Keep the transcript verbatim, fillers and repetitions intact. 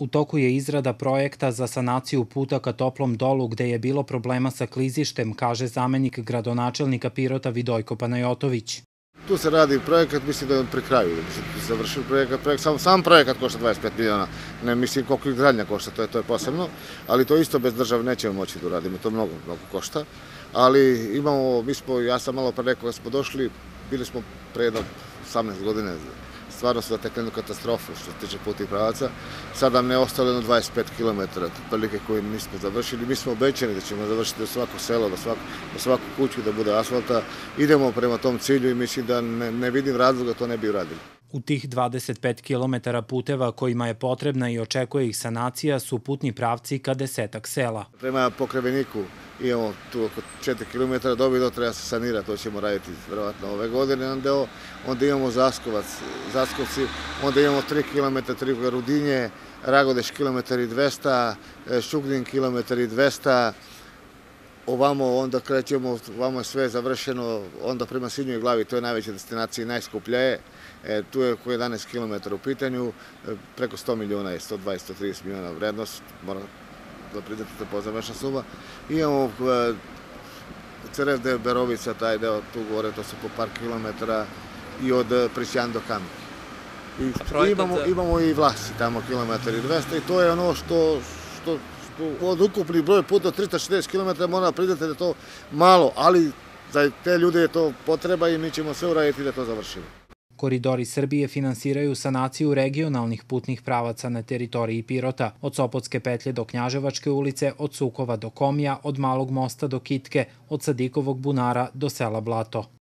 U toku je izrada projekta za sanaciju puta ka Toplom Dolu gde je bilo problema sa klizištem, kaže zamenik gradonačelnika Pirota Vidojko Panajotović. Tu se radi projekat, mislim da je on pri kraju, da se završio projekat, sam, sam projekat košta dvadeset pet miliona, ne mislim koliko i gradnja košta, to je, to je posebno, ali to isto bez države nećemo moći da uradimo, to mnogo, mnogo košta, ali imamo, mi smo, ja sam malo pre rekao da smo došli, bili smo pre jedno osamnaest godine, stvarno su zatekli jednu katastrofu što se tiče putnih pravaca. Sad nam ne ostalo jedno dvadeset pet kilometara, prilike koje nismo završili. Mi smo obećani da ćemo završiti do svako selo, do svaku, do svaku kuću da bude asfalta. Idemo prema tom cilju i mislim da ne, ne vidim razloga to ne bi uradili. U tih dvadeset pet kilometara puteva kojima je potrebna i očekuje ih sanacija su putni pravci ka desetak sela. Prema Pokreveniku imamo tu oko četiri kilometra, dobi treba se sanirati, to ćemo raditi verovatno ove godine. Onda, onda imamo Zaskovac, Zaskovci, onda imamo tri kilometra, tri Rudinje, Ragodeš kilometar i dvesta, Šugrin kilometar i dvesta, ovamo onda krećemo, ovamo je sve završeno, onda prema Sinjoj Glavi, to je najveća destinacija i najskuplja je. E, tu je oko jedanaest kilometara u pitanju, preko sto miliona je, sto dvadeset do sto trideset miliona vrednost, moram da priznate pozamešna suma. Imamo e, Cerevde, Berovica, taj deo tu gore, to su po par kilometara i od Prisjan do Kamike. I imamo, imamo i Vlasi, tamo kilometar i dvesta i to je ono što, što, što od ukupni broj puta od trista šezdeset kilometara mora priznati da je to malo, ali za te ljude je to potreba i mi ćemo sve uraditi da to završimo. Koridori Srbije finansiraju sanaciju regionalnih putnih pravaca na teritoriji Pirota, od Sopotske petlje do Knjaževačke ulice, od Sukova do Komija, od Malog mosta do Kitke, od Sadikovog bunara do sela Blato.